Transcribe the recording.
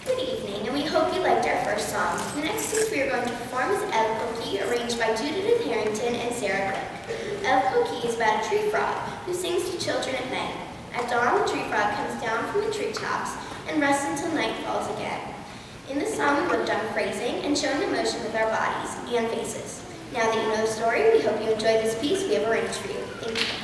Good evening, and we hope you liked our first song. The next piece we are going to perform is El Coqui, arranged by Judith Harrington and Sarah Click. El Coqui is about a tree frog who sings to children at night. At dawn, the tree frog comes down from the treetops and rests until night falls again. In the song, we worked on phrasing and showing emotion with our bodies and faces. Now that you know the story, we hope you enjoyed this piece we have arranged for you. Thank you.